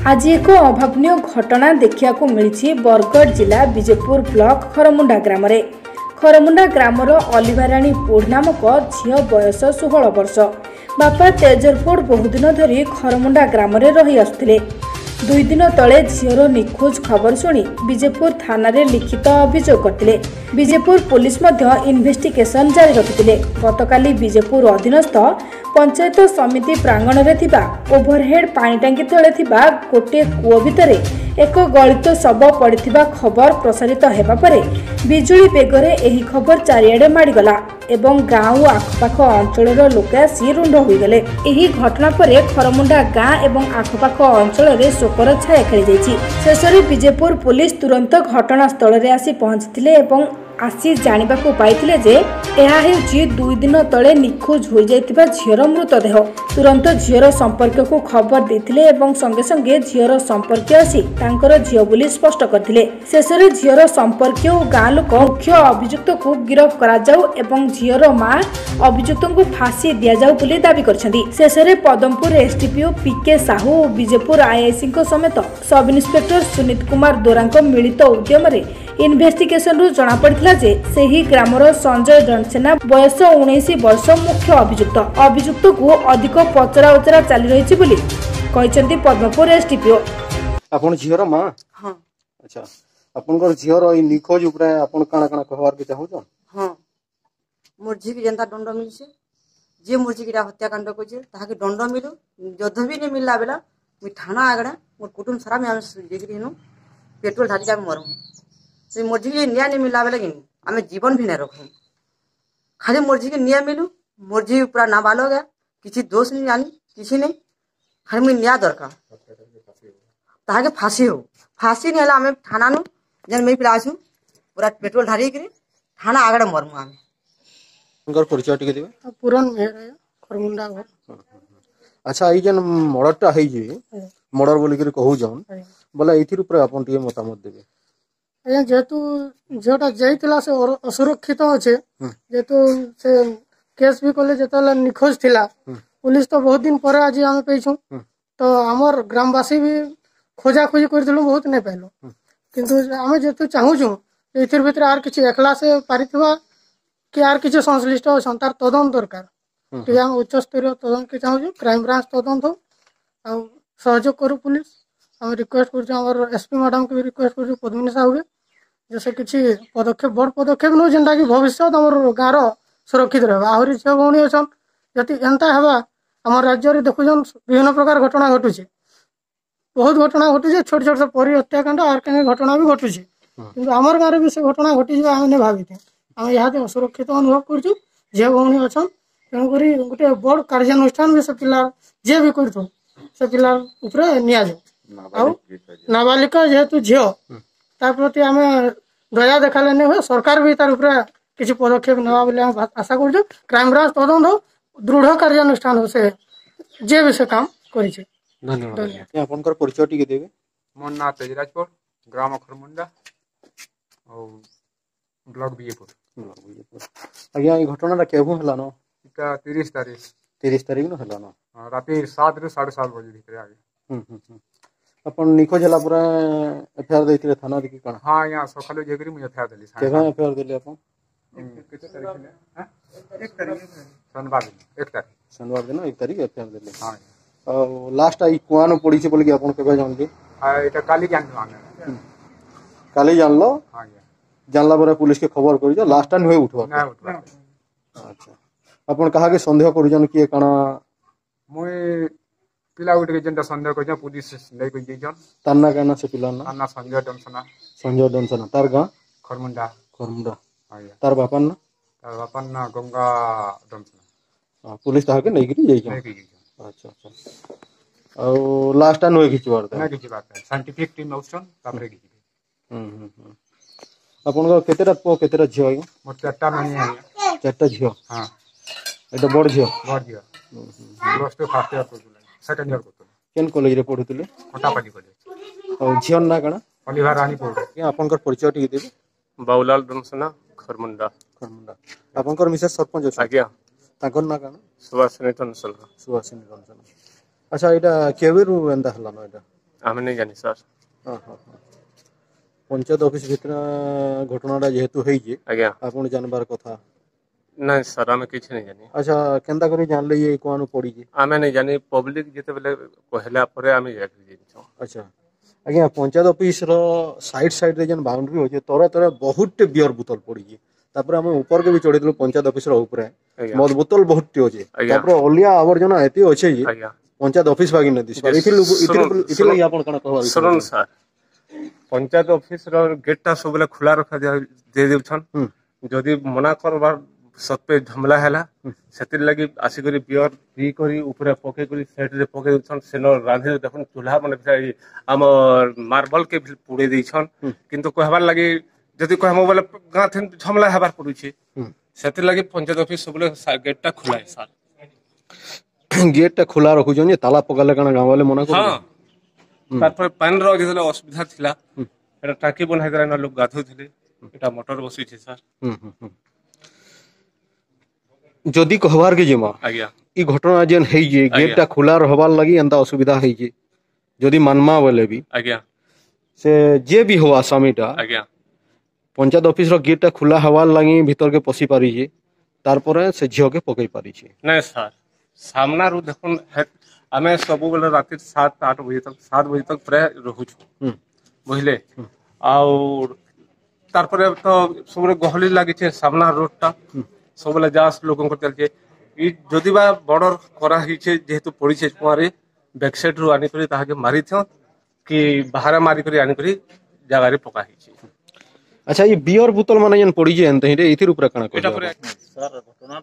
आज एक अभावन घटना देखा मिली बरगढ़ जिला विजयपुर ब्लॉक खरमुंडा ग्राम खरमुंडा ग्रामर अलिभाराणी पोढ़ नामक झील बयस 16 वर्ष बापा तेजरपोड़ बहुदिन धरी खरमुंडा ग्राम रही आसुथिले। 2 दिन तले झीर निखोज खबर शुणी विजयपुर थाना रे लिखित अभियोग करथिले। विजयपुर पुलिस इन्वेस्टिगेशन जारी रखिथिले। गतकाली विजयपुर अधीनस्थ पंचायत समिति प्रांगण रे थिबा ओभरहेड पानी टांकी तले थिबा गोटे कूओ भितरे एक गलित शव पड़िथिबा खबर प्रसारित हेबा परे बिजुली बेगरे एही खबर चारिआडे माड़ीगला एवं गाँव आखपाख अंचलर लोक आसी रुंड होईगले। एही घटना परे खरमुंडा गाँ एवं आखपाख अंचल रे शोकर छाया खेली जाइछि। शेषरे विजयपुर पुलिस तुरंत घटनास्थल रे आसी पहुंचथिले एवं आसी जानिबाकू पाइथिले जे एहा हेउछि 2 दिन तले निखोज होई जाइतिबा झियर मृतदेह। तुरंत झियर संपर्क को खबर देथिले एवं संगे संगे झियर संपर्क आसी तांकर झियो बोली स्पष्ट करथिले। शेषरे झियर संपर्क और गाँ लोक मुख्य अभियुक्त को गिरफ्त करा जाऊ एवं झियर मां अभियुक्त को फांसी दिया जाऊ बोली दाबी करछन्ती। शेषरे पदमपुर एसडीपीओ पीके साहू और विजयपुर आईआईसी समेत सब इन्स्पेक्टर सुनीत कुमार दोरांक मिलित उद्यम रे इन्वेस्टिगेशन रु जना पड़िथिला जे सेही ग्रामर संजय दंडसेना बयस 19 वर्ष मुख्य अभियुक्त को अधिक पचरा उचरा चली रही बोली कहिसंती पद्मपुर एसडीपीओ। आपण झियर मां हां अच्छा आपनकर झियर ई निखोज उपरे आपण काना काना कहवार के चाहौ छ। हां मोर झी के जनता दंड मिलसे जे मोर झी के हत्याकांड को जे ताहा के दंड मिलो जद भी नहीं मिलला बेला मी थाना आगड़ा मोर कुटुंब सारा में हम जेकरी हेनु पेट्रोल ढाली जा मरहु से मोर झी के न्याय नहीं मिलला बेला कि हमें जीवन भी नहीं रखू खाली मोर झी के न्याय मिलू मोर झी पूरा नाबालग है किसी दोष नहीं जानी किसी नहीं खाली मुझे न्याय दरकार ताहा के फांसी हो फांसी नहीं हला हमें थाना नु जन मैं पिला आसू पूरा पेट्रोल ढारी करी थाना आगड़ा मरमु हमें उनकर परिचय टिके दिबे पुरन मेहर खरमुंडा घर। अच्छा ई जन मर्डरटा हेई जे मर्डर बोली के कहू जन बोला एथिर ऊपर आपन टिके मतामत देबे। ए जेतु जोटा जाइतिला से असुरक्षित अछि जेतु से केस भी कोले जेतला निखोज थिला पुलिस तो बहुत दिन पर आज हम पेछु तो हमर ग्रामवासी भी खोजा खोजी करथिलु बहुत नहीं पाइलो किंतु हम जेतु चाहू छु एथिर भीतर आर किछि एकला से पारिथवा कि आर किछि संश्लिष्ट अछन तार तदन दरकार कि हम उच्च स्तरीय तदन के चाहू छु क्राइम ब्रांच तदन हो आ सहयोग करू पुलिस हम रिक्वेस्ट कर हमर एसपी मैडम के भी रिक्वेस्ट कर पद्मिनी साहू के जैसे किसी पदक्षेप बड़ पदक्षेप नो जेंटा कि भविष्य हमर गाँव सुरक्षित रहबा आहरी झियो भौणी अछन जति एंता हेबा हमर राज्य रे देखुजन विभिन्न प्रकार घटना घटुछि बहुत घटना घटुछि छोट छोट परि हत्याकांड आर के घटना भी घटुछि किंतु हमर गाँव रे भी से घटना घटि हम ने भाबिथे हम यहाँ असुरक्षित अनुभव करछु झियो भौणी अछन तेणु करी गोटे बड़ कार्यानुष्ठान भी से पिला जे भी करथु से पिला ऊपर निया जाऊ आ नाबालिका जेहेतु झियो तार प्रति आम दया देखाले नहीं हुए सरकार भी तार ऊपर किसी पदक्षेप नेवा बोले हम आशा कर क्राइम ब्रांच तदंत हो दृढ़ कार्यानुष्ठान हो से जे भी से काम करिছে। धन्यवाद आपनकर परिचय टिके देबे। मोर नाम तेजराजपुर ग्राम खरमुंडा और ब्लॉक विजयपुर। आज्ञा ई घटनाटा केबो हला न इटा 30 तारीख न हला न राती 7 रे 7:30 बजे भीतर आगे अपन निखोज हला पूरा एफआईआर दैथिले थाना रे की कोन। हां यहाँ सकाले जेकरी मुझे एफआईआर देली केबा एफआईआर देले अपन किते तारीख है? हां 1 तारीख शनिवार दिन 1 तारीख एफआईआर देले। हां और लास्ट आई कुआनो पड़ी छे बोल के अपन केबा जानबे। हां एटा काली जानलो आने काली जानलो। हां जानला पर पुलिस के खबर करि जो लास्ट टाइम होय उठवा ना उठवा। अच्छा अपन कहा के संदेह करू जन कि काना मुई पिला उठ के जनता संदेह को पुलिस ले को जन ताना गाना से पिला ना ताना संजय दंसना तार गा खरमुंडा हां तार बापन ना गंगा दंसना पुलिस तार के नहीं गिरी जाई। अच्छा अच्छा और लास्ट टाइम होय किछु बात ना किछु बात है साइंटिफिक टीम ऑप्शन तापरे किछि अपन केतेटा पो केतेटा झियो आइ मोर 4टा मनी है 4टा झियो। हां एटा बड़ झियो प्लस 2 फर्स्ट ईयर को सेकंड ईयर को केन कॉलेज रे पढुतले कोटापाटी कॉलेज और झियो ना काना अलिभाराणी पोड़ के आपनकर परिचय टिके देबे। बाउलाल दंसना खरमुंडा आपनकर मिसेस सरपंच अछि आज्ञा ताकर ना काना सुभाषिनी दंसना। अच्छा एटा केबेरु एंदा हला न एटा आम नहीं जानी सर पंचायत ऑफिस भितर घटनाटा जेहेतु होई आज्ञा आपण जानबार कथा नहीं सर आम किसी नहीं जानी अच्छा केंता करी जानले ये कोन पड़ी आम नहीं जानी पब्लिक जिते बेले कहला परे आम जाकरी जिंचो अच्छा आज्ञा पंचायत ऑफिस रो साइड साइड रे जन बाउंड्री होचे तोरा तोरा बहुत बियर बोतल पड़ी तापर हम ऊपर के भी चढ़ी पंचायत ऑफिस रो ऊपर मद बोतल बहुत टी होचे तापर ओलिया आवर्जना एती होचे जी पंचायत ऑफिस बागी न दिस इति लगी आपण कोन कहबा सुन सर पंचायत ऑफिस रो गेट टा सब खुला रखा दे देउछन जदी मना करबार सत पे झमला हैला सेतिर लगी आसी करी बियर पी करी ऊपर पके करी सेट रे पके देछन सेनो रांधे देखन चूल्हा माने हम मार्बल के पुड़े देछन किंतु कहबार लगी जदी कहमो बोले गां थेन झमला हेबार पड़ू छी सेतिर लगी पंचायत ऑफिस सबले गेट टा खुला है सर गेट टा खुला रखु जन ताला पकाले कना गांव वाले मना कर हां तापर पानी रो जेले असुविधा थिला एटा टाकी बनाई देला लोग गाथो थिले एटा मोटर बसी छी सर जदि कहबार के जेमा आज्ञा ई घटना जेन हेई जे गेट टा खुला रहबार लगी एंता असुविधा हेई जे जदि मानमा बोले भी आज्ञा से जे भी हो आसामीटा आज्ञा पंचायत ऑफिस रो गेट टा खुला हवार लगी भीतर के पसी पारी जे तार परे से झियो के पकई पारी छे नहीं सर सामना रू देखन आमे सब बेले रात 7-8 बजे तक 7 बजे तक प्राय रहू छु बुझले और तार परे तो सबरे गहली लागी छे सामना रोड टा सब बेले जास लोगन को चल छे ई जदी बा बॉर्डर करा ही छे जेहेतु पड़ी छे कुआरे बैक साइड रू आनी करी ताहा के मारी थो कि बाहर मारी करी आनी करी जगह रे पका ही छे अच्छा ये बियर बोतल माने जन पड़ी जे एंते रे इथिर ऊपर कणा एटा परे सर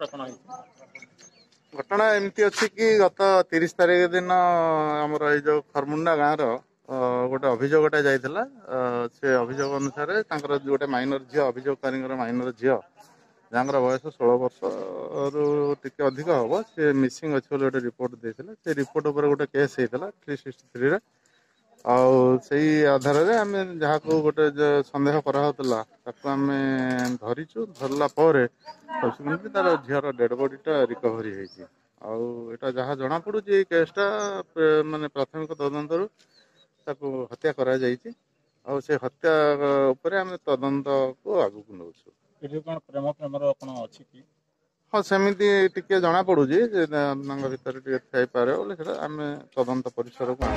घटना एमती अच्छी कि गत 30 तारीख दिन आमर ये जो खरमुंडा गाँव गोटे अभियोगटा जाइला से अभियोग अनुसार गोटे माइनर झील अभियोगकारी माइनर झील जहाँ बयस 16 वर्ष रु टिके अधिक हम सी मिसिंग अच्छे गोटे रिपोर्ट देते से रिपोर्ट उपर गोटे केस होता 363 से आधार आम जहाँ को गोटे सन्देह कराला आम धरीचु धरला सब्सिक्वेंटली तार झीर डेड बॉडीटा रिकवरी होता जहाँ जना पड़ू केसटा माने प्राथमिक तदंतर हत्या करा जायछि और से हत्या उपरे आम तदंत को आगु नौ प्रेम प्रेमर अपन अछि कि हाँ सेमिति टिके जना पड़ू भीतर थे पारे आम तदंत परिसर को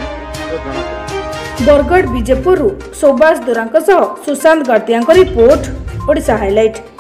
बरगढ़ बीजेपुर सुभाष दुरांक सुशांत गड़तिया रिपोर्ट ओडिशा हाइलाइट।